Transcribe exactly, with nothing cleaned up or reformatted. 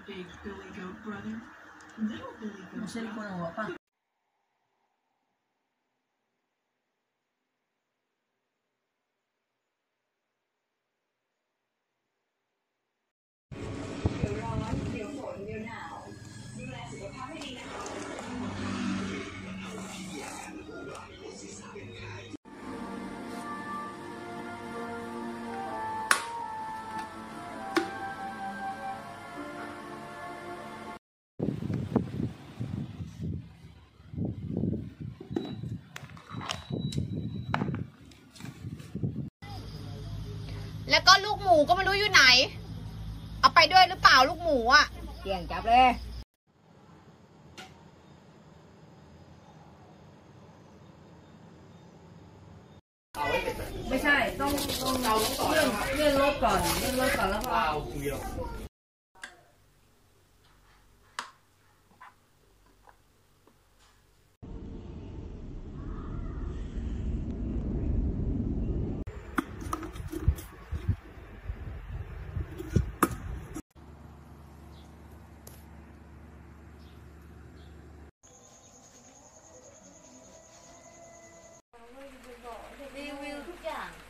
big Billy Goat brother. Little Billy Goat. No sé el cono guapa. แล้วก็ลูกหมูก็ไม่รู้อยู่ไหนเอาไปด้วยหรือเปล่าลูกหมูอ่ะเกี่ยงจับเลยไม่ใช่ต้องต้องเราเลื่อนเลื่อนรถก่อนเลื่อนรถก่อนแล้วก็เอาเดียวรีวิวทุกอย่าง